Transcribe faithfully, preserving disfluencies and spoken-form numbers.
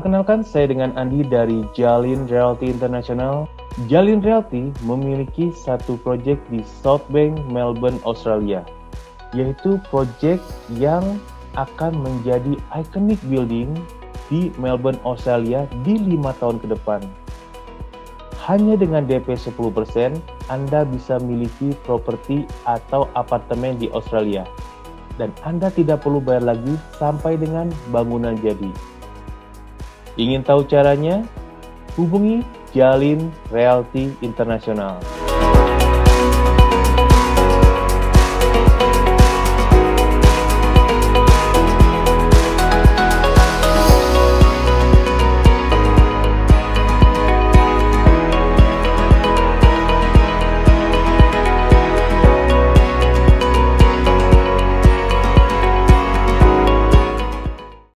Perkenalkan, saya dengan Andi dari Jalin Realty International. Jalin Realty memiliki satu proyek di South Bank, Melbourne, Australia, yaitu proyek yang akan menjadi iconic building di Melbourne, Australia di lima tahun ke depan. Hanya dengan D P sepuluh persen, Anda bisa miliki properti atau apartemen di Australia. Dan Anda tidak perlu bayar lagi sampai dengan bangunan jadi. Ingin tahu caranya? Hubungi Jalin Realty International.